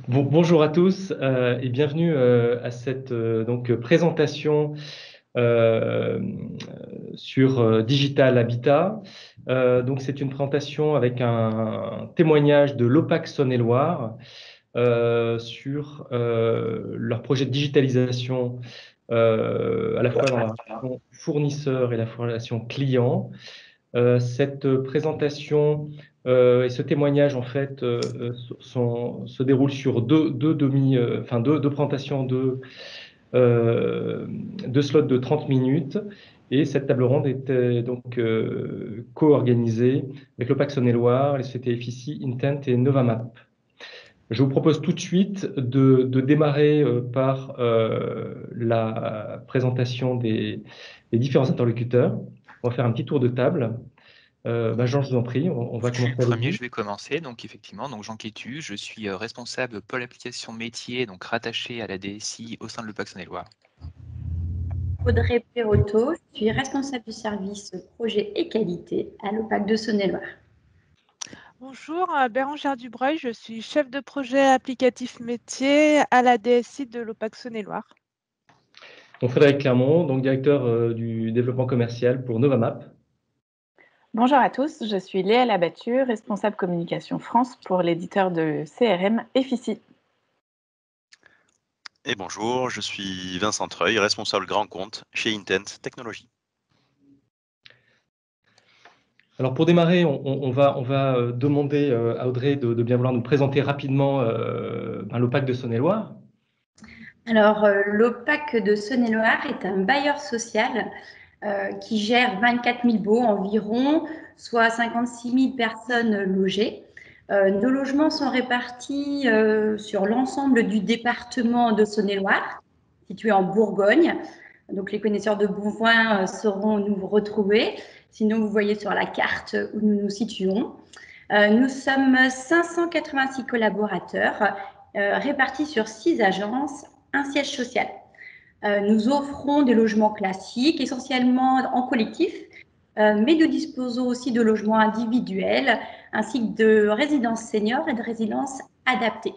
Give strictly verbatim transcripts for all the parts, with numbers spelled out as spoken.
Bon, bonjour à tous euh, et bienvenue euh, à cette euh, donc, présentation euh, sur euh, Digital Habitat. Euh, donc, c'est une présentation avec un témoignage de l'O P A C Saône-et-Loire euh, sur euh, leur projet de digitalisation euh, à la fois dans la relation fournisseur et la relation client. Euh, cette présentation euh, et ce témoignage, en fait, euh, sont- se déroulent sur deux, deux demi, euh, enfin deux, deux présentations, deux, euh, deux slots de trente minutes. Et cette table ronde était donc euh, co-organisée avec l'O P A C Saône-et-Loire, les sociétés F I C I, Intent et Novamap. Je vous propose tout de suite de, de démarrer euh, par euh, la présentation des, des différents interlocuteurs. On va faire un petit tour de table. Euh, bah, Jean, je vous en prie, on, on va Vu que je suis commencer le avec premier, vous. je vais commencer. Donc effectivement, donc Jean Quétu, je suis euh, responsable pôle application métier, donc rattaché à la D S I au sein de l'O P A C Saône-et-Loire. Audrey Perotto, je suis responsable du service projet et qualité à l'O P A C de Saône-et-Loire. Bonjour, euh, Bérangère Dubreuil, je suis chef de projet applicatif métier à la D S I de l'O P A C Saône-et-Loire. Donc, Frédéric Clermont, donc directeur euh, du développement commercial pour Novamap. Bonjour à tous, je suis Léa Labattu, responsable communication France pour l'éditeur de C R M F I C I. Et bonjour, je suis Vincent Treuil, responsable grand compte chez Intent Technologies. Alors pour démarrer, on, on- on va, on va euh, demander euh, à Audrey de, de bien vouloir nous présenter rapidement euh, ben, l'O P A C de Saône-et-Loire. Alors, euh, l'O P A C de Saône-et-Loire est un bailleur social euh, qui gère vingt-quatre mille baux environ, soit cinquante-six mille personnes logées. Euh, nos logements sont répartis euh, sur l'ensemble du département de Saône-et-Loire, situé en Bourgogne. Donc, les connaisseurs de Bourgoin euh, sauront nous retrouver. Sinon, vous voyez sur la carte où nous nous situons. Euh, nous sommes cinq cent quatre-vingt-six collaborateurs euh, répartis sur six agences, un siège social. Euh, nous offrons des logements classiques, essentiellement en collectif, euh, mais nous disposons aussi de logements individuels, ainsi que de résidences seniors et de résidences adaptées.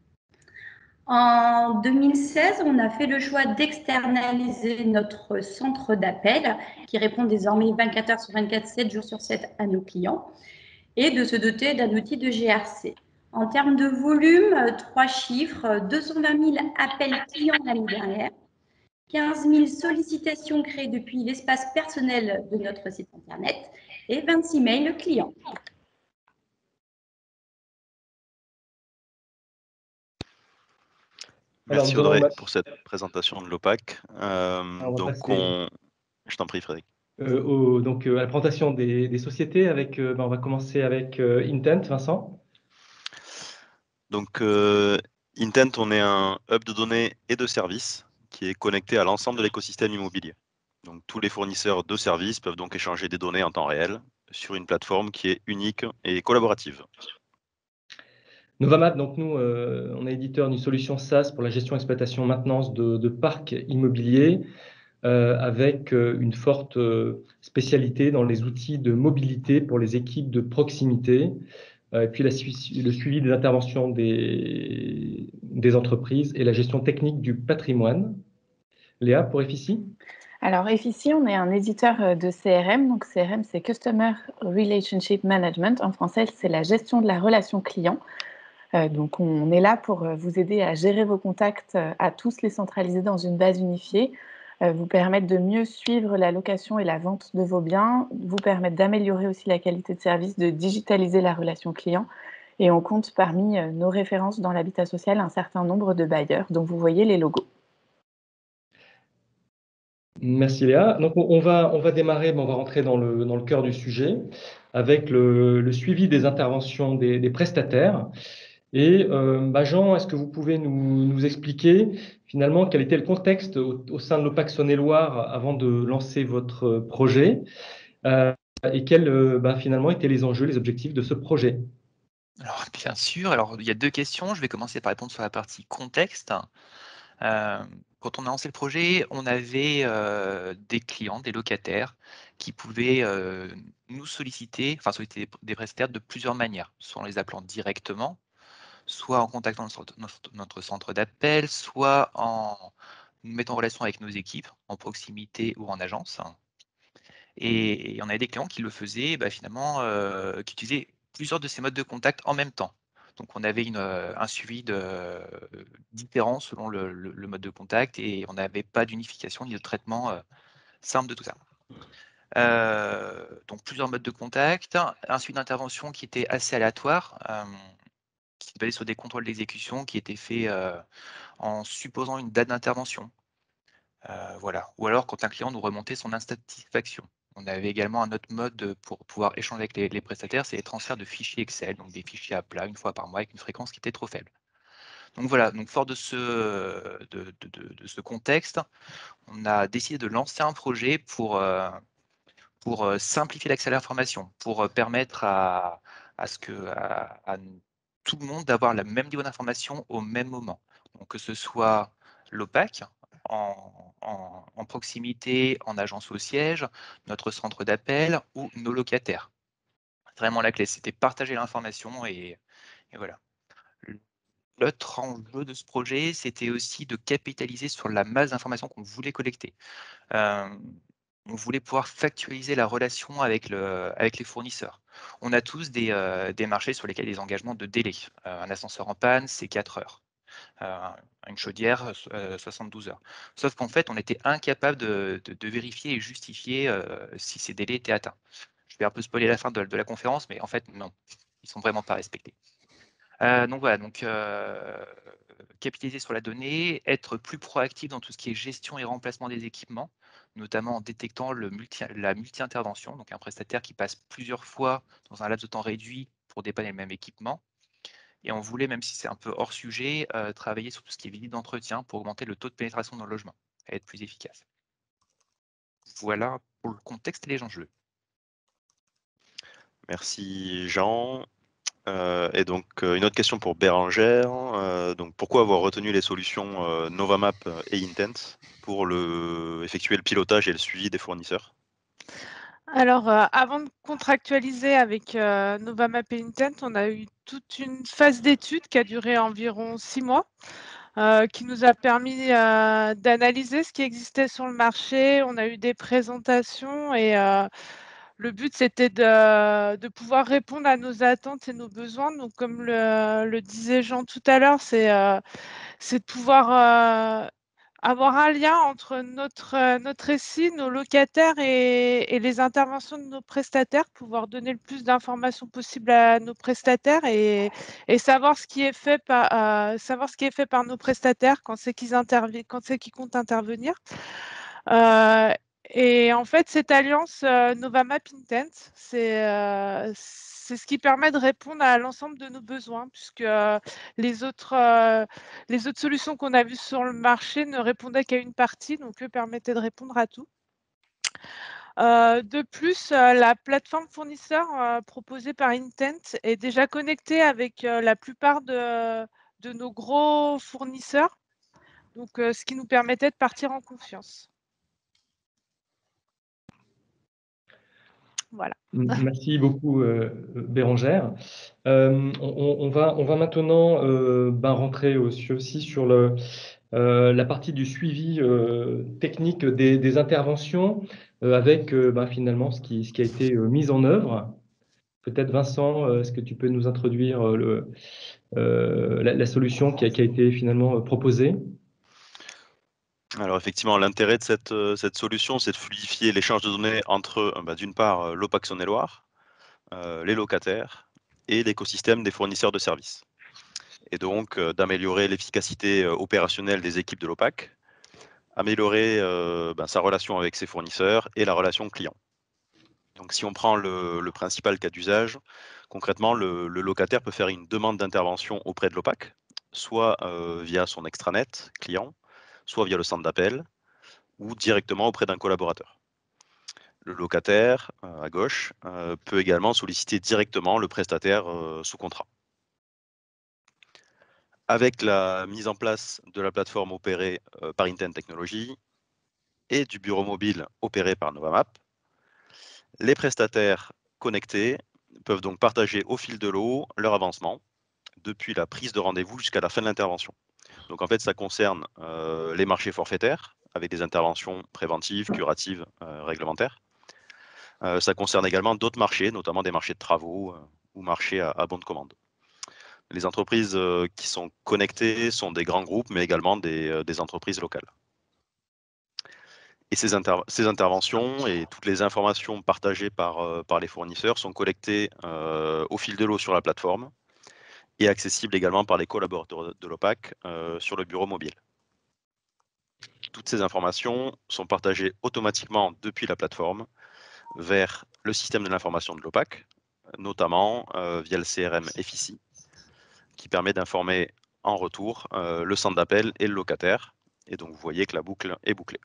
En deux mille seize, on a fait le choix d'externaliser notre centre d'appel, qui répond désormais vingt-quatre heures sur vingt-quatre, sept jours sur sept à nos clients, et de se doter d'un outil de G R C. En termes de volume, trois chiffres, deux cent vingt mille appels clients l'année dernière, quinze mille sollicitations créées depuis l'espace personnel de notre site internet et vingt-six mails clients. Alors, Merci nous allons Audrey mettre- pour cette présentation de l'O P A C. Euh, Alors, on va donc passer on... Je t'en prie Frédéric. euh, au- donc, euh, à la présentation des, des sociétés. Avec, euh, ben, on va commencer avec euh, Intent, Vincent. Donc euh, Intent, on est un hub de données et de services qui est connecté à l'ensemble de l'écosystème immobilier. Donc tous les fournisseurs de services peuvent donc échanger des données en temps réel sur une plateforme qui est unique et collaborative. Novamap, donc nous, euh, on est éditeur d'une solution SaaS pour la gestion, exploitation, maintenance de, de parcs immobiliers, euh, avec euh, une forte euh, spécialité dans les outils de mobilité pour les équipes de proximité, euh, et puis la sui- le suivi des interventions des, des entreprises et la gestion technique du patrimoine. Léa, pour F I C I? Alors F I C I, on est un éditeur de C R M, donc C R M c'est Customer Relationship Management, en français c'est la gestion de la relation client. Euh, donc on est là pour vous aider à gérer vos contacts, à tous les centraliser dans une base unifiée, euh, vous permettre de mieux suivre la location et la vente de vos biens, vous permettre d'améliorer aussi la qualité de service, de digitaliser la relation client. Et on compte parmi nos références dans l'habitat social un certain nombre de bailleurs dont vous voyez les logos. Merci Léa. Donc on on va, on va démarrer, mais on va rentrer dans le, dans le cœur du sujet avec le, le suivi des interventions des, des prestataires. Et euh, bah Jean, est-ce que vous pouvez nous, nous expliquer finalement quel était le contexte au, au sein de l'O P A C Saône-et-Loire avant de lancer votre projet, euh, et quels euh, bah, finalement étaient les enjeux, les objectifs de ce projet? Alors bien sûr, alors il y a deux questions. Je vais commencer par répondre sur la partie contexte. Euh, quand on a lancé le projet, on avait euh, des clients, des locataires qui pouvaient euh, nous solliciter, enfin solliciter des prestataires de plusieurs manières, soit en les appelant directement, soit en contactant notre, notre, notre centre d'appel, soit en nous mettant en relation avec nos équipes, en proximité ou en agence. Et, et on avait des clients qui le faisaient bah, finalement, euh, qui utilisaient plusieurs de ces modes de contact en même temps. Donc on avait une, un suivi de, euh, différent selon le, le, le mode de contact et on n'avait pas d'unification ni de traitement euh, simple de tout ça. Euh, donc plusieurs modes de contact, un suivi d'intervention qui était assez aléatoire, euh, qui se basait sur des contrôles d'exécution qui étaient faits euh, en supposant une date d'intervention. Euh, voilà. Ou alors quand un client nous remontait son insatisfaction. On avait également un autre mode pour pouvoir échanger avec les, les prestataires, c'est les transferts de fichiers Excel, donc des fichiers à plat une fois par mois avec une fréquence qui était trop faible. Donc voilà, donc fort de ce, de, de, de, de ce contexte, on a décidé de lancer un projet pour, euh, pour euh, simplifier l'accès à l'information, pour euh, permettre à, à, ce que, à, à tout le monde d'avoir le même niveau d'information au même moment. Donc que ce soit l'OPAC, en, en, en proximité, en agence au siège, notre centre d'appel ou nos locataires. C'est vraiment la clé, c'était partager l'information et, et voilà. L'autre enjeu de ce projet, c'était aussi de capitaliser sur la masse d'informations qu'on voulait collecter. Euh, on voulait pouvoir factualiser la relation avec, le, avec les fournisseurs. On a tous des, euh, des marchés sur lesquels il y a des engagements de délai. Euh, un ascenseur en panne, c'est quatre heures. Euh, une chaudière, euh, soixante-douze heures. Sauf qu'en fait, on était incapable de, de, de vérifier et justifier euh, si ces délais étaient atteints. Je vais un peu spoiler la fin de, de la conférence, mais en fait, non, ils ne sont vraiment pas respectés. Euh, donc voilà, donc euh, capitaliser sur la donnée, être plus proactif dans tout ce qui est gestion et remplacement des équipements, notamment en détectant le multi, la multi-intervention, donc un prestataire qui passe plusieurs fois dans un laps de temps réduit pour dépanner le même équipement. Et on voulait, même si c'est un peu hors sujet, euh, travailler sur tout ce qui est visite d'entretien pour augmenter le taux de pénétration dans le logement et être plus efficace. Voilà pour le contexte et les enjeux. Merci Jean. Euh, et donc euh, une autre question pour Bérangère. Euh, donc pourquoi avoir retenu les solutions euh, Novamap et Intent pour le, effectuer le pilotage et le suivi des fournisseurs? Alors, euh, avant de contractualiser avec euh, Novamap et Intent, on a eu toute une phase d'étude qui a duré environ six mois, euh, qui nous a permis euh, d'analyser ce qui existait sur le marché. On a eu des présentations et euh, le but, c'était de, de pouvoir répondre à nos attentes et nos besoins. Donc, comme le, le disait Jean tout à l'heure, c'est euh, c'est de pouvoir euh, avoir un lien entre notre, euh, notre récit, nos locataires et, et les interventions de nos prestataires, pouvoir donner le plus d'informations possible à nos prestataires et, et savoir ce qui est fait par euh, savoir ce qui est fait par nos prestataires quand c'est qu'ils interviennent, quand c'est qu'ils comptent intervenir. Euh, et en fait, cette alliance euh, Novamap Intent, c'est euh, c'est ce qui permet de répondre à l'ensemble de nos besoins, puisque euh, les, autres, euh, les autres solutions qu'on a vues sur le marché ne répondaient qu'à une partie, donc eux permettaient de répondre à tout. Euh, de plus, euh, la plateforme fournisseur euh, proposée par Intent est déjà connectée avec euh, la plupart de, de nos gros fournisseurs, donc euh, ce qui nous permettait de partir en confiance. Voilà. Merci beaucoup, euh, Bérangère. Euh, on, on va, on va maintenant euh, ben, rentrer aussi, aussi sur le, euh, la partie du suivi euh, technique des, des interventions euh, avec euh, ben, finalement ce qui, ce qui a été euh, mis en œuvre. Peut-être Vincent, euh, est-ce que tu peux nous introduire euh, le, euh, la, la solution qui a, qui a été finalement euh, proposée? Alors effectivement, l'intérêt de cette, euh, cette solution, c'est de fluidifier l'échange de données entre, euh, bah, d'une part, euh, l'OPAC Saône-et-Loire, euh, les locataires et l'écosystème des fournisseurs de services. Et donc euh, d'améliorer l'efficacité euh, opérationnelle des équipes de l'OPAC, améliorer euh, ben, sa relation avec ses fournisseurs et la relation client. Donc si on prend le, le principal cas d'usage, concrètement, le, le locataire peut faire une demande d'intervention auprès de l'OPAC, soit euh, via son extranet client, soit via le centre d'appel, ou directement auprès d'un collaborateur. Le locataire, euh, à gauche, euh, peut également solliciter directement le prestataire euh, sous contrat. Avec la mise en place de la plateforme opérée euh, par Intent Technologies et du bureau mobile opéré par Novamap, les prestataires connectés peuvent donc partager au fil de l'eau leur avancement, depuis la prise de rendez-vous jusqu'à la fin de l'intervention. Donc en fait, ça concerne euh, les marchés forfaitaires, avec des interventions préventives, curatives, euh, réglementaires. Euh, ça concerne également d'autres marchés, notamment des marchés de travaux euh, ou marchés à, à bon de commande. Les entreprises euh, qui sont connectées sont des grands groupes, mais également des, euh, des entreprises locales. Et ces, inter ces, interventions et toutes les informations partagées par, euh, par les fournisseurs sont collectées euh, au fil de l'eau sur la plateforme et accessibles également par les collaborateurs de l'O P A C euh, sur le bureau mobile. Toutes ces informations sont partagées automatiquement depuis la plateforme vers le système de l'information de l'O P A C, notamment euh, via le C R M F I C I, qui permet d'informer en retour euh, le centre d'appel et le locataire. Et donc, vous voyez que la boucle est bouclée.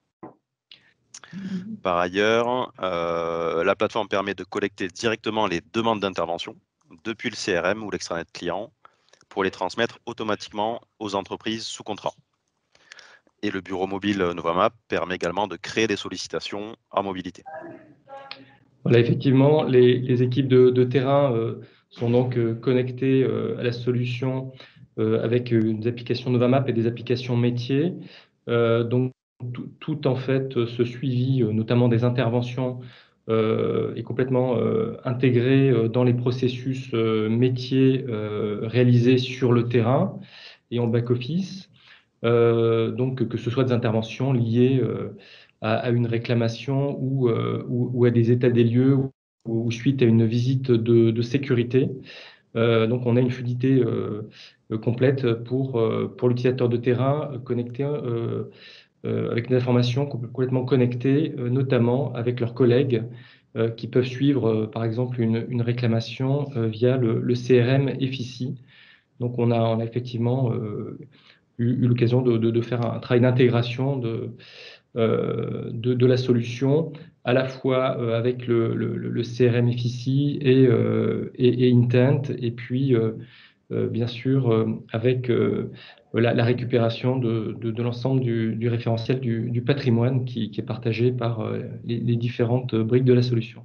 Par ailleurs, euh, la plateforme permet de collecter directement les demandes d'intervention depuis le C R M ou l'extranet client pour les transmettre automatiquement aux entreprises sous contrat. Et le bureau mobile Novamap permet également de créer des sollicitations en mobilité. Voilà, effectivement, les, les équipes de, de terrain euh, sont donc euh, connectées euh, à la solution euh, avec euh, des applications Novamap et des applications métiers. Euh, donc, tout, tout en fait, ce suivi, euh, notamment des interventions, euh, est complètement euh, intégré euh, dans les processus euh, métiers euh, réalisés sur le terrain et en back-office. Euh, donc, que ce soit des interventions liées euh, à, à une réclamation ou, euh, ou, ou à des états des lieux ou, ou suite à une visite de, de sécurité. Euh, donc, on a une fluidité euh, complète pour, euh, pour l'utilisateur de terrain connecté euh, euh, avec des informations complètement connectées, euh, notamment avec leurs collègues euh, qui peuvent suivre, euh, par exemple, une, une réclamation euh, via le, le C R M F I C I. Donc, on a, on a effectivement euh, eu, eu l'occasion de, de, de faire un travail d'intégration de, euh, de, de la solution, à la fois euh, avec le, le, le C R M F I C I et, euh, et, et Intent, et puis euh, euh, bien sûr euh, avec euh, la, la récupération de, de, de l'ensemble du, du référentiel du, du patrimoine qui, qui est partagé par euh, les, les différentes briques de la solution.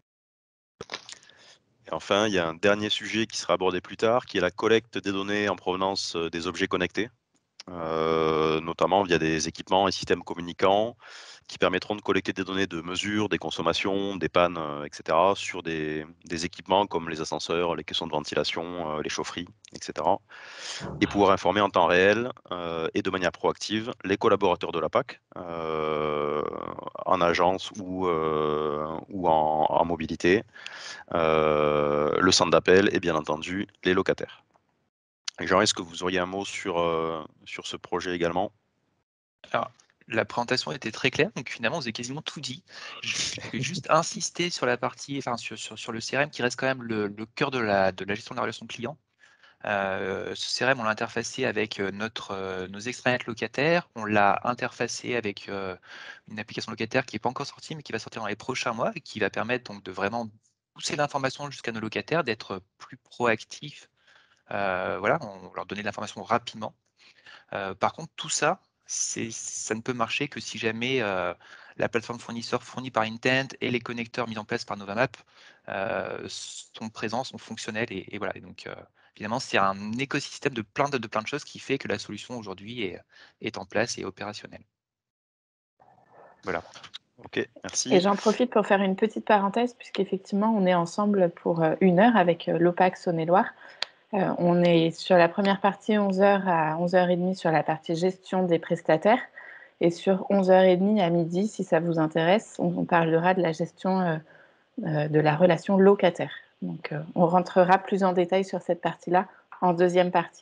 Et enfin, il y a un dernier sujet qui sera abordé plus tard, qui est la collecte des données en provenance des objets connectés, euh, notamment via des équipements et systèmes communicants qui permettront de collecter des données de mesure, des consommations, des pannes, euh, et cetera, sur des, des équipements comme les ascenseurs, les caissons de ventilation, euh, les chaufferies, et cetera, et pouvoir informer en temps réel euh, et de manière proactive les collaborateurs de la P A C, euh, en agence ou, euh, ou en, en mobilité, euh, le centre d'appel et bien entendu les locataires. Jean, est-ce que vous auriez un mot sur, euh, sur ce projet également? Alors, la présentation était très claire, donc finalement, vous avez quasiment tout dit. Je vais juste insister sur la partie, enfin, sur, sur, sur le C R M qui reste quand même le, le cœur de la, de la gestion de la relation client. Euh, ce C R M, on l'a interfacé avec notre, euh, nos extranets locataires, on l'a interfacé avec euh, une application locataire qui n'est pas encore sortie, mais qui va sortir dans les prochains mois et qui va permettre donc de vraiment pousser l'information jusqu'à nos locataires, d'être plus proactifs. Euh, voilà, on leur donner de l'information rapidement. Euh, par contre, tout ça, ça ne peut marcher que si jamais euh, la plateforme fournisseur fournie par Intent et les connecteurs mis en place par Novamap euh, sont présents, sont fonctionnels. Et, et voilà. Et donc, euh, évidemment, c'est un écosystème de plein de, de plein de choses qui fait que la solution aujourd'hui est, est en place et opérationnelle. Voilà. Ok, merci. Et j'en profite pour faire une petite parenthèse, puisqu'effectivement, on est ensemble pour une heure avec l'O P A C Saône-et-Loire. Euh, on est sur la première partie onze heures à onze heures trente sur la partie gestion des prestataires. Et sur onze heures trente à midi, si ça vous intéresse, on, on parlera de la gestion euh, euh, de la relation locataire. Donc, euh, on rentrera plus en détail sur cette partie-là en deuxième partie.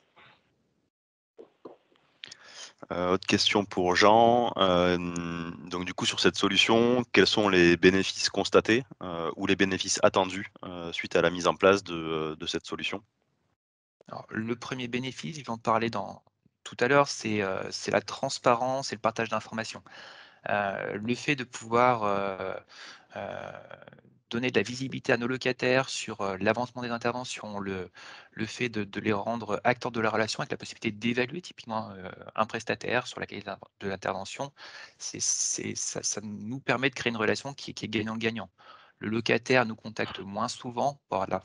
Euh, autre question pour Jean. Euh, donc du coup sur cette solution, quels sont les bénéfices constatés euh, ou les bénéfices attendus euh, suite à la mise en place de, de cette solution? Alors, le premier bénéfice, je vais en parler dans, tout à l'heure, c'est euh, la transparence et le partage d'informations. Euh, le fait de pouvoir euh, euh, donner de la visibilité à nos locataires sur euh, l'avancement des interventions, le, le fait de, de les rendre acteurs de la relation avec la possibilité d'évaluer typiquement euh, un prestataire sur la qualité de l'intervention, ça, ça nous permet de créer une relation qui, qui est gagnant-gagnant. Le locataire nous contacte moins souvent, voilà, voilà,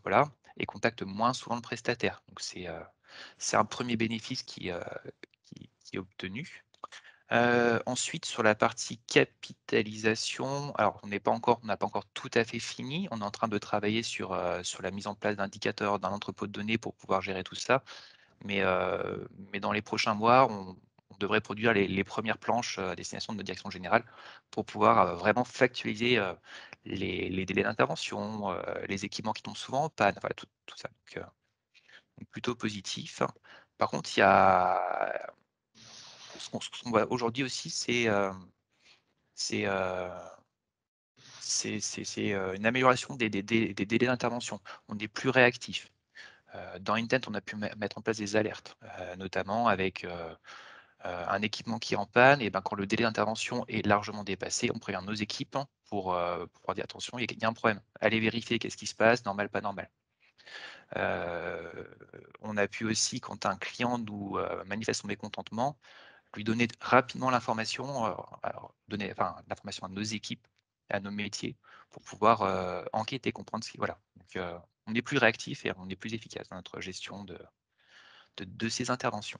et contactent moins souvent le prestataire. Donc c'est euh, c'est un premier bénéfice qui, euh, qui, qui est obtenu. Euh, ensuite, sur la partie capitalisation, alors on n'est pas encore, on n'a pas encore tout à fait fini. On est en train de travailler sur, euh, sur la mise en place d'indicateurs dans l'entrepôt de données pour pouvoir gérer tout ça. Mais, euh, mais dans les prochains mois, on, on devrait produire les, les premières planches à destination de notre direction générale pour pouvoir euh, vraiment factualiser euh, les, les délais d'intervention, euh, les équipements qui tombent souvent en panne, voilà, tout, tout ça. Donc, euh, donc plutôt positif. Par contre, il y a ce qu'on, ce qu'on voit aujourd'hui aussi, c'est euh, c'est euh, c'est c'est- c'est, euh, une amélioration des, des- des- des délais d'intervention. On est plus réactif. Euh, Dans Intent, on a pu me- mettre en place des alertes, euh, notamment avec euh, euh, un équipement qui est en panne. Et ben, quand le délai d'intervention est largement dépassé, on prévient nos équipes pour, euh, pour dire attention, il y a il y a un problème. Allez vérifier qu'est-ce qui se passe, normal, pas normal. Euh, on a pu aussi, quand un client nous euh, manifeste son mécontentement, lui donner rapidement l'information, euh, alors, donner enfin, l'information à nos équipes, à nos métiers, pour pouvoir euh, enquêter, comprendre ce qui. Voilà. Donc, euh, on est plus réactif et on est plus efficace dans notre gestion de, de, de ces interventions.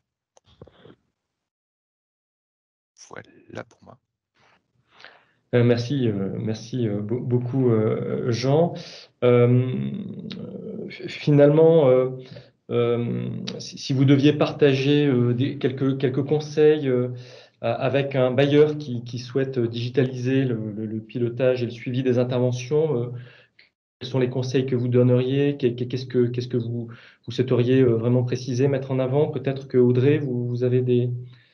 Voilà pour moi. Euh, merci, euh, merci euh, be- beaucoup, euh, Jean. Euh, finalement, euh, euh, si, si vous deviez partager euh, des, quelques, quelques conseils euh, a- avec un bailleur qui, qui souhaite digitaliser le, le- le pilotage et le suivi des interventions, euh, quels sont les conseils que vous donneriez? Qu'est- Qu'est-ce que, qu'est-ce que vous, vous souhaiteriez euh, vraiment préciser, mettre en avant? Peut-être que Audrey, vous, vous avez des,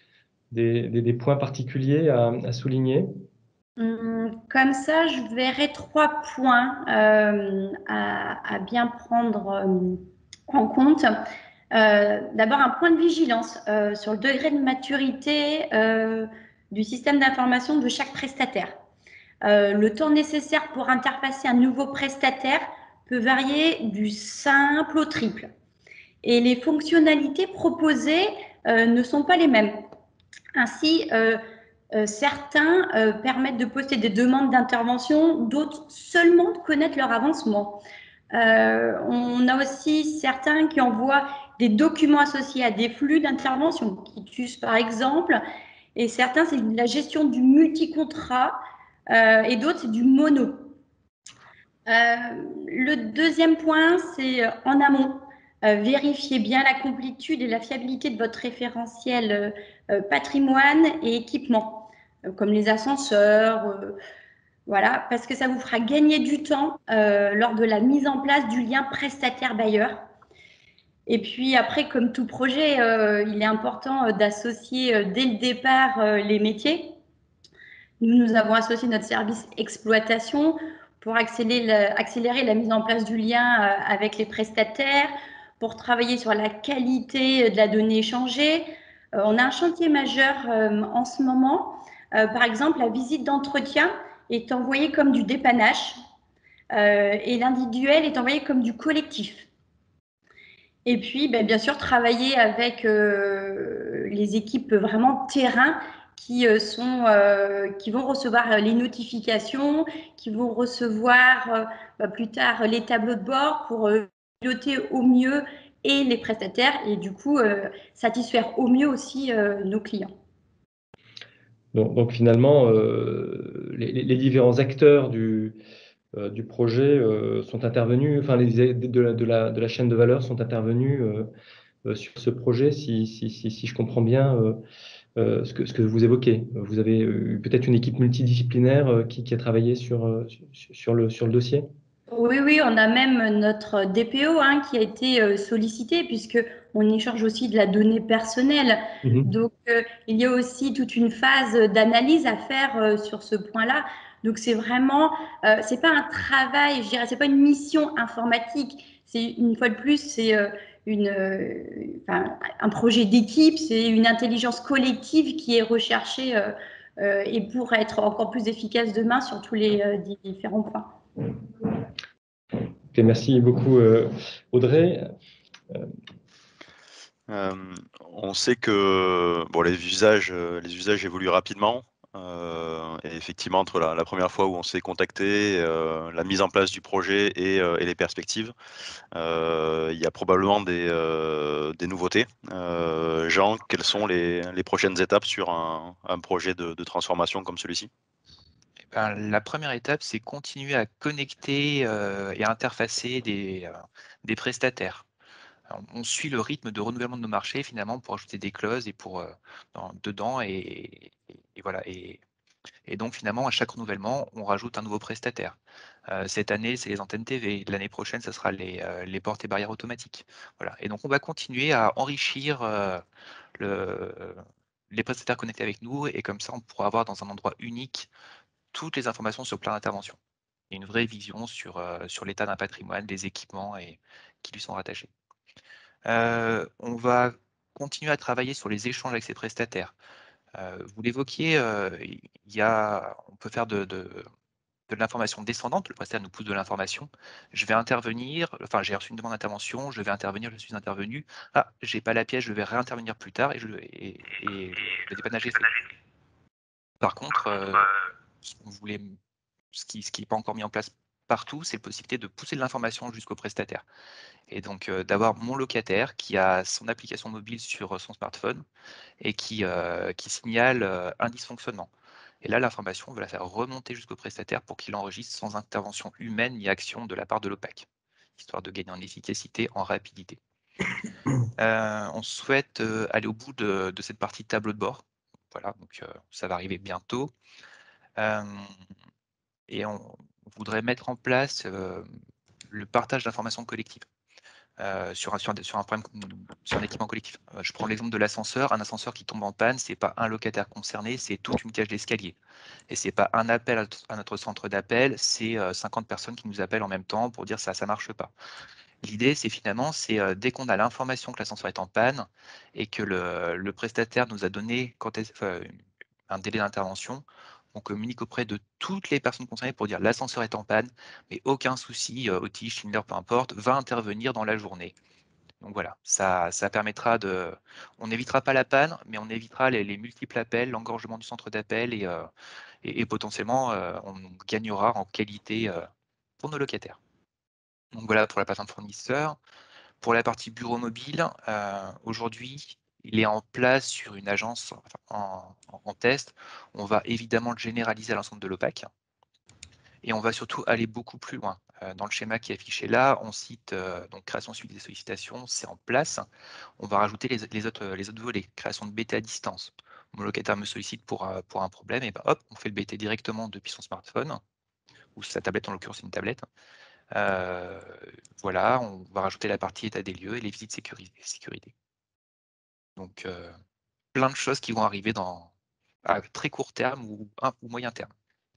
des, des- des points particuliers à, à souligner? Hum, Comme ça, je verrai trois points euh, à, à bien prendre euh, en compte. Euh, D'abord, un point de vigilance euh, sur le degré de maturité euh, du système d'information de chaque prestataire. Euh, le temps nécessaire pour interfacer un nouveau prestataire peut varier du simple au triple. Et les fonctionnalités proposées euh, ne sont pas les mêmes. Ainsi, euh, euh, certains euh, permettent de poster des demandes d'intervention, d'autres seulement de connaître leur avancement. Euh, on a aussi certains qui envoient des documents associés à des flux d'intervention, qui tuent par exemple, et certains c'est la gestion du multi-contrat euh, et d'autres c'est du mono. Euh, le deuxième point, c'est euh, en amont. Euh, vérifiez bien la complétude et la fiabilité de votre référentiel euh, euh, patrimoine et équipement, euh, comme les ascenseurs, euh, voilà, parce que ça vous fera gagner du temps euh, lors de la mise en place du lien prestataire-bailleur. Et puis après, comme tout projet, euh, il est important euh, d'associer euh, dès le départ euh, les métiers. Nous, nous avons associé notre service exploitation pour accélérer la, accélérer la mise en place du lien euh, avec les prestataires, pour travailler sur la qualité de la donnée échangée. Euh, on a un chantier majeur euh, en ce moment. Euh, par exemple, la visite d'entretien est envoyée comme du dépannage euh, et l'individuel est envoyé comme du collectif. Et puis, ben, bien sûr, travailler avec euh, les équipes vraiment terrain qui, euh, sont, euh, qui vont recevoir les notifications, qui vont recevoir euh, ben, plus tard les tableaux de bord pour euh, piloter au mieux et les prestataires et du coup euh, satisfaire au mieux aussi euh, nos clients. Donc, donc finalement, euh, les, les- les différents acteurs du, euh, du projet euh, sont intervenus, enfin les, de, la, de, la, de la chaîne de valeur sont intervenus euh, euh, sur ce projet, si, si, si, si je comprends bien euh, euh, ce que, ce que vous évoquez. Vous avez eu peut-être une équipe multidisciplinaire euh, qui, qui a travaillé sur, euh, sur, sur le, sur le dossier? Oui, oui, on a même notre D P O hein, qui a été euh, sollicité puisque on échange aussi de la donnée personnelle. Mhm. Donc, euh, il y a aussi toute une phase d'analyse à faire euh, sur ce point-là. Donc, c'est vraiment, euh, c'est pas un travail, je dirais, c'est pas une mission informatique. C'est une fois de plus, c'est euh, une, euh, enfin, un projet d'équipe, c'est une intelligence collective qui est recherchée euh, euh, et pour être encore plus efficace demain sur tous les euh, différents points. Okay, merci beaucoup, euh, Audrey. Euh, Euh, on sait que bon, les usages, les usages évoluent rapidement. Euh, et effectivement, entre la, la première fois où on s'est contacté, euh, la mise en place du projet et, euh, et les perspectives, euh, il y a probablement des, euh, des nouveautés. Euh, Jean, quelles sont les, les prochaines étapes sur un, un projet de, de transformation comme celui-ci? Ben, la première étape, c'est continuer à connecter euh, et à interfacer des, euh, des prestataires. Alors, on suit le rythme de renouvellement de nos marchés finalement pour ajouter des clauses et pour euh, dans- dedans et, et- et voilà et, et donc finalement à chaque renouvellement on rajoute un nouveau prestataire. Euh, cette année c'est les antennes T V, l'année prochaine ce sera les, euh, les portes et barrières automatiques. Voilà et donc on va continuer à enrichir euh, le, les prestataires connectés avec nous et comme ça on pourra avoir dans un endroit unique toutes les informations sur le plan d'intervention. Et une vraie vision sur, euh, sur l'état d'un patrimoine, des équipements et, qui lui sont rattachés. Euh, on va continuer à travailler sur les échanges avec ces prestataires. Euh, vous l'évoquiez, euh, il y a, on peut faire de, de, de l'information descendante, le prestataire nous pousse de l'information. Je vais intervenir, enfin j'ai reçu une demande d'intervention, je vais intervenir, je suis intervenu. Ah, j'ai pas la pièce, je vais réintervenir plus tard et, je, et, et le dépannage est fait. Par contre, euh, ce qu'on voulait, ce qui ce qui n'est pas encore mis en place partout, c'est la possibilité de pousser de l'information jusqu'au prestataire. Et donc euh, d'avoir mon locataire qui a son application mobile sur euh, son smartphone et qui, euh, qui signale euh, un dysfonctionnement. Et là, l'information, on va la faire remonter jusqu'au prestataire pour qu'il enregistre sans intervention humaine ni action de la part de l'OPAC, histoire de gagner en efficacité, en rapidité. Euh, on souhaite euh, aller au bout de, de cette partie tableau de bord. Voilà, donc euh, ça va arriver bientôt. Euh, et on voudrait mettre en place euh, le partage d'informations collectives. Euh, sur, un, sur, un, sur, un problème, sur un équipement collectif. Euh, je prends l'exemple de l'ascenseur. Un ascenseur qui tombe en panne, c'est pas un locataire concerné, c'est toute une cage d'escalier. Et c'est pas un appel à, à notre centre d'appel, c'est euh, cinquante personnes qui nous appellent en même temps pour dire ça, ça marche pas. L'idée, c'est finalement, c'est euh, dès qu'on a l'information que l'ascenseur est en panne et que le, le prestataire nous a donné quand est, enfin, un délai d'intervention, on communique auprès de toutes les personnes concernées pour dire l'ascenseur est en panne, mais aucun souci, euh, Otis, Schindler, peu importe, va intervenir dans la journée. Donc voilà, ça, ça permettra de... On n'évitera pas la panne, mais on évitera les, les multiples appels, l'engorgement du centre d'appel et, euh, et, et potentiellement, euh, on gagnera en qualité euh, pour nos locataires. Donc voilà pour la plateforme fournisseur. Pour la partie bureau mobile, euh, aujourd'hui, il est en place sur une agence en, en, en test. On va évidemment le généraliser à l'ensemble de l'OPAC. Et on va surtout aller beaucoup plus loin. Euh, dans le schéma qui est affiché là, on cite euh, donc création suivi des sollicitations, c'est en place. On va rajouter les, les, autres, les autres volets, création de B T à distance. Mon locataire me sollicite pour, euh, pour un problème, et ben hop, on fait le B T directement depuis son smartphone, ou sa tablette, en l'occurrence une tablette. Euh, voilà, on va rajouter la partie état des lieux et les visites sécurité. Donc, euh, plein de choses qui vont arriver dans, à très court terme ou, un, ou moyen terme.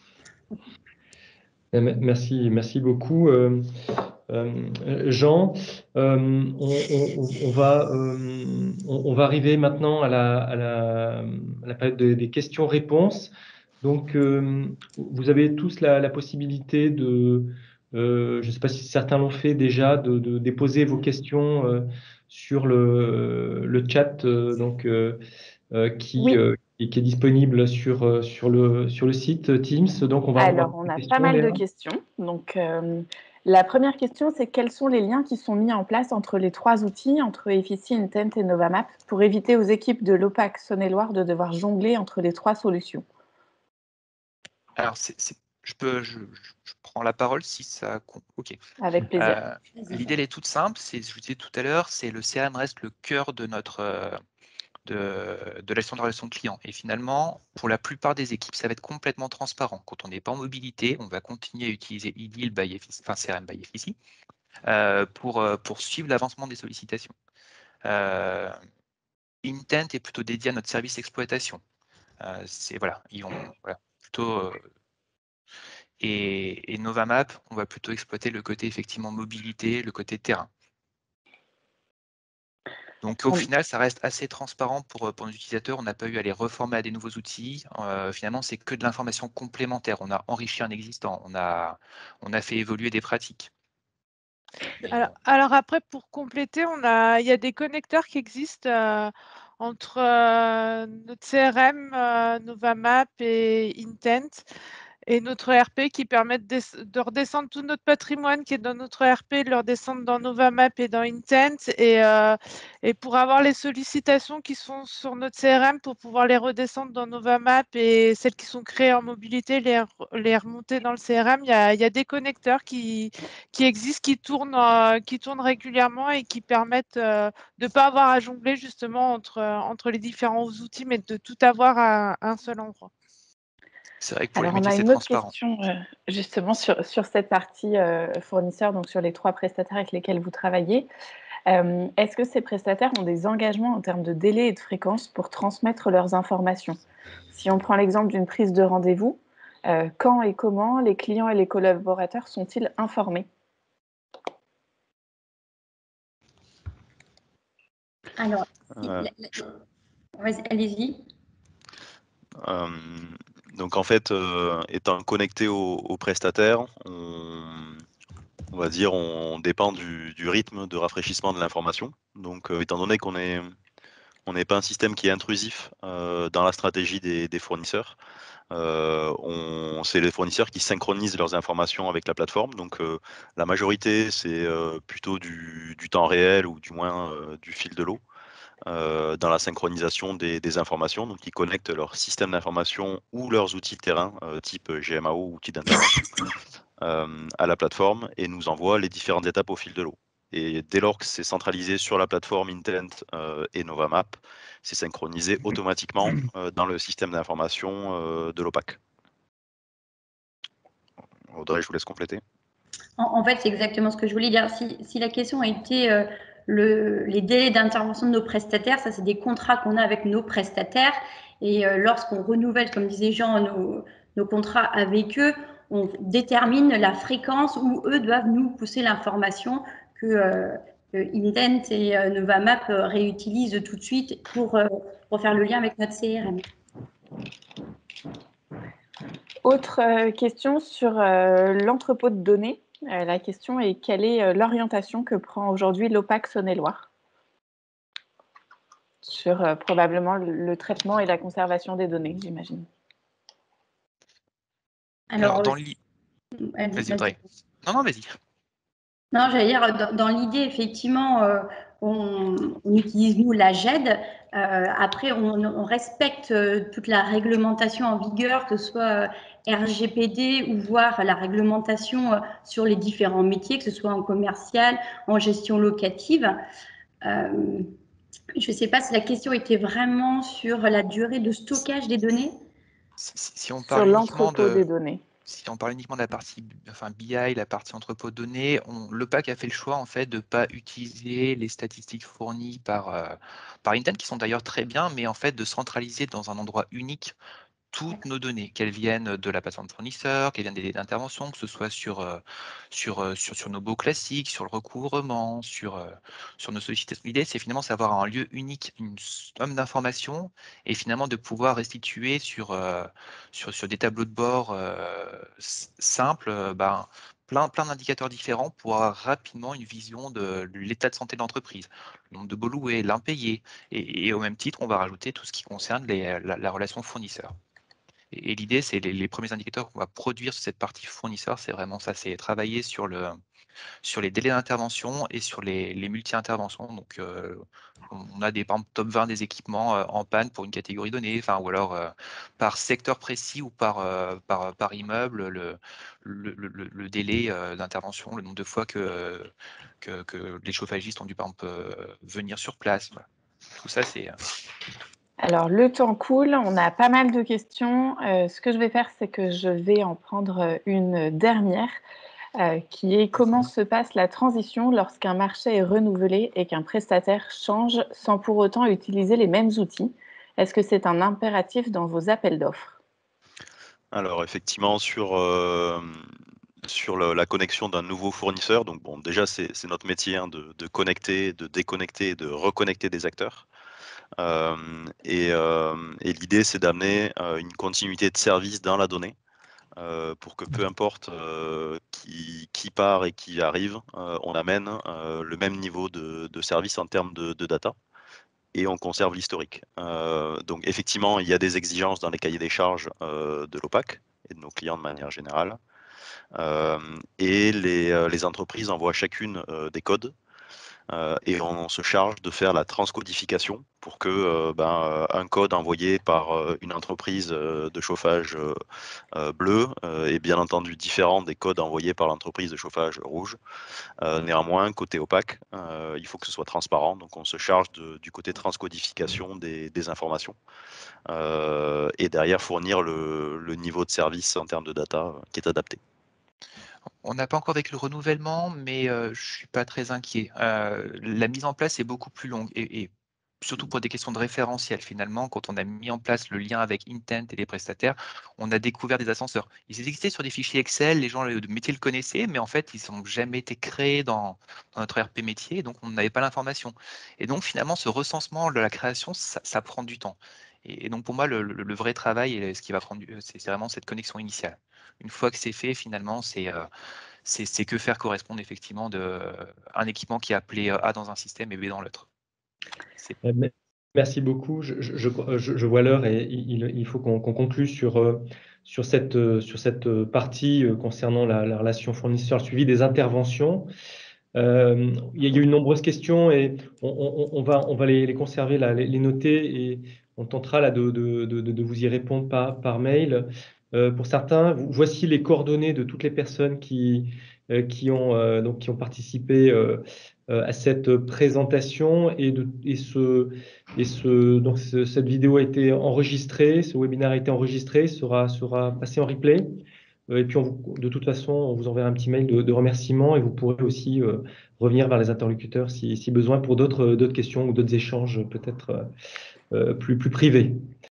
Merci, merci beaucoup, euh, euh, Jean. Euh, on, on, on, va, euh, on, on va arriver maintenant à la, à la, à la période de, des questions-réponses. Donc, euh, vous avez tous la, la possibilité de, euh, je ne sais pas si certains l'ont fait déjà, de, de déposer vos questions euh, sur le, le chat euh, donc, euh, euh, qui, Oui. euh, qui, qui est disponible sur, euh, sur, le, sur le site Teams. Donc, on va Alors, on a questions, pas mal Léa. de questions. Donc, euh, la première question, c'est quels sont les liens qui sont mis en place entre les trois outils, entre Effici, Intent et Novamap, pour éviter aux équipes de l'OPAC Saône-et-Loire de devoir jongler entre les trois solutions? Alors, c'est, c'est, je, peux, je, je prends la parole si ça compte. OK. Avec plaisir. Euh, l'idée, elle est toute simple. C'est, je vous disais tout à l'heure, c'est le C R M reste le cœur de notre... Euh, De, de la gestion de relation client. Et finalement, pour la plupart des équipes, ça va être complètement transparent. Quand on n'est pas en mobilité, on va continuer à utiliser I D I L by Effici, enfin C R M by Effici, euh, pour, pour suivre l'avancement des sollicitations. Euh, Intent est plutôt dédié à notre service exploitation. Euh, c'est voilà, ils ont voilà, plutôt euh, et, et Novamap, on va plutôt exploiter le côté effectivement mobilité, le côté terrain. Donc au final, ça reste assez transparent pour, pour nos utilisateurs. On n'a pas eu à les reformer à des nouveaux outils. Euh, finalement, c'est que de l'information complémentaire. On a enrichi un existant, on a, on a fait évoluer des pratiques. Alors, alors après, pour compléter, on a, il y a des connecteurs qui existent euh, entre euh, notre C R M, euh, Novamap et Intent, et notre E R P qui permet de, de redescendre tout notre patrimoine qui est dans notre E R P, de le redescendre dans Novamap et dans Intent, et, euh, et pour avoir les sollicitations qui sont sur notre C R M, pour pouvoir les redescendre dans Novamap, et celles qui sont créées en mobilité, les, les remonter dans le C R M, il y a, il y a des connecteurs qui, qui existent, qui tournent, euh, qui tournent régulièrement et qui permettent euh, de ne pas avoir à jongler justement entre, entre les différents outils, mais de tout avoir à, à un seul endroit. C'est vrai que pour Alors, les on métiers, a c'est une autre transparent. question euh, justement sur, sur cette partie euh, fournisseur, donc sur les trois prestataires avec lesquels vous travaillez. Euh, Est-ce que ces prestataires ont des engagements en termes de délai et de fréquence pour transmettre leurs informations? Si on prend l'exemple d'une prise de rendez-vous, euh, quand et comment les clients et les collaborateurs sont-ils informés? Alors, si- Euh, la- la- vas-y, allez-y. Euh, donc en fait, euh, étant connecté au, au prestataire, on, on va dire on dépend du, du rythme de rafraîchissement de l'information. Donc euh, étant donné qu'on est on n'est pas un système qui est intrusif euh, dans la stratégie des, des fournisseurs, euh, on, c'est les fournisseurs qui synchronisent leurs informations avec la plateforme. Donc euh, la majorité, c'est euh, plutôt du, du temps réel ou du moins euh, du fil de l'eau. Euh, dans la synchronisation des, des informations. Donc, ils connectent leur système d'information ou leurs outils de terrain, euh, type G M A O, outils d'intervention, euh, à la plateforme et nous envoient les différentes étapes au fil de l'eau. Et dès lors que c'est centralisé sur la plateforme Intent euh, et Novamap, c'est synchronisé automatiquement euh, dans le système d'information euh, de l'OPAC. Audrey, je vous laisse compléter. En, en fait, c'est exactement ce que je voulais dire. Si, si la question a été euh, le, les délais d'intervention de nos prestataires, ça, c'est des contrats qu'on a avec nos prestataires. Et euh, lorsqu'on renouvelle, comme disait Jean, nos, nos contrats avec eux, on détermine la fréquence où eux doivent nous pousser l'information que, euh, que Indent et euh, Novamap euh, réutilisent tout de suite pour, euh, pour faire le lien avec notre C R M. Autre euh, question sur euh, l'entrepôt de données. Euh, la question est quelle est euh, l'orientation que prend aujourd'hui l'OPAC Saône-et-Loire sur euh, probablement le, le traitement et la conservation des données, j'imagine. Alors, Alors, dans euh, l'idée. vas-y, Vas-y, vas-y. Audrey. Non, non, vas-y. Non, j'allais dire, dans, dans l'idée, effectivement, euh, on, on utilise, nous, la G E D. Euh, après, on, on respecte euh, toute la réglementation en vigueur, que ce soit euh, R G P D ou voire la réglementation euh, sur les différents métiers, que ce soit en commercial, en gestion locative. Euh, je ne sais pas si la question était vraiment sur la durée de stockage des données. Si, si- si on Sur parle uniquement l'entrepôt de, des données. si on parle uniquement de la partie enfin, B I, la partie entrepôt de données, on, l'OPAC a fait le choix en fait de ne pas utiliser les statistiques fournies par, euh, par Intent, qui sont d'ailleurs très bien, mais en fait de centraliser dans un endroit unique toutes nos données, qu'elles viennent de la plateforme fournisseur, qu'elles viennent des délais d'intervention, que ce soit sur, euh, sur, euh, sur, sur nos baux classiques, sur le recouvrement, sur, euh, sur nos sollicitations. L'idée, c'est finalement d'avoir un lieu unique, une somme d'informations, et finalement de pouvoir restituer sur, euh, sur, sur des tableaux de bord euh, simples, euh, ben, plein, plein d'indicateurs différents pour avoir rapidement une vision de l'état de santé de l'entreprise, le nombre de baux loués, l'impayé, et, et au même titre, on va rajouter tout ce qui concerne les, la, la relation fournisseur. Et, et l'idée, c'est les, les premiers indicateurs qu'on va produire sur cette partie fournisseur, c'est vraiment ça, c'est travailler sur, le, sur les délais d'intervention et sur les, les multi-interventions. Donc, euh, on a des par exemple, top vingt des équipements euh, en panne pour une catégorie donnée, enfin, ou alors euh, par secteur précis ou par, euh, par, par immeuble, le, le, le, le délai euh, d'intervention, le nombre de fois que, que, que les chauffagistes ont dû par exemple, euh, venir sur place. Voilà. Tout ça, c'est... Alors, le temps coule, on a pas mal de questions. Euh, ce que je vais faire, c'est que je vais en prendre une dernière, euh, qui est comment se passe la transition lorsqu'un marché est renouvelé et qu'un prestataire change sans pour autant utiliser les mêmes outils? Est-ce que c'est un impératif dans vos appels d'offres? Alors effectivement, sur, euh, sur le- la connexion d'un nouveau fournisseur, donc bon, déjà c'est c'est notre métier hein, de, de connecter, de déconnecter, de reconnecter des acteurs. Euh, et euh, et l'idée, c'est d'amener euh, une continuité de service dans la donnée euh, pour que peu importe euh, qui, qui part et qui arrive, euh, on amène euh, le même niveau de, de service en termes de, de data. et on conserve l'historique. Euh, donc effectivement, il y a des exigences dans les cahiers des charges euh, de l'OPAC et de nos clients de manière générale. Euh, et les, euh, les entreprises envoient chacune euh, des codes euh, et on se charge de faire la transcodification pour que euh, ben, un code envoyé par euh, une entreprise euh, de chauffage euh, euh, bleu euh, est bien entendu différent des codes envoyés par l'entreprise de chauffage rouge. Euh, néanmoins, côté opaque, euh, il faut que ce soit transparent, donc on se charge de, du côté transcodification des, des informations euh, et derrière fournir le, le niveau de service en termes de data qui est adapté. On n'a pas encore vécu le renouvellement, mais euh, je ne suis pas très inquiet. Euh, la mise en place est beaucoup plus longue et, et surtout pour des questions de référentiel. Finalement, quand on a mis en place le lien avec Intent et les prestataires, on a découvert des ascenseurs. Ils existaient sur des fichiers Excel, les gens le métier le connaissaient, mais en fait, ils n'ont jamais été créés dans, dans notre R P métier, donc on n'avait pas l'information. Et donc, finalement, ce recensement de la création, ça, ça prend du temps. Et, et donc, pour moi, le, le, le vrai travail, et ce qui va prendre, c'est vraiment cette connexion initiale. Une fois que c'est fait, finalement, c'est euh, c'est que faire correspondre effectivement de, un équipement qui est appelé A dans un système et B dans l'autre. Merci beaucoup. Je, je, je, je vois l'heure et il, il faut qu'on qu'on conclue sur, sur, cette, sur cette partie concernant la, la relation fournisseur, suivi des interventions. Euh, il y a eu de nombreuses questions et on, on, on va, on va les, les conserver, là, les, les noter et on tentera là, de, de, de, de vous y répondre par, par mail. Euh, pour certains, voici les coordonnées de toutes les personnes qui, euh, qui, ont, euh, donc, qui ont participé euh, à cette présentation et, de, et, ce, et ce, donc ce, cette vidéo a été enregistrée, ce webinaire a été enregistré, sera, sera passé en replay. Et puis, on vous, de toute façon, on vous enverra un petit mail de, de remerciement et vous pourrez aussi euh, revenir vers les interlocuteurs si, si besoin pour d'autres d'autres questions ou d'autres échanges peut-être euh, plus, plus privés.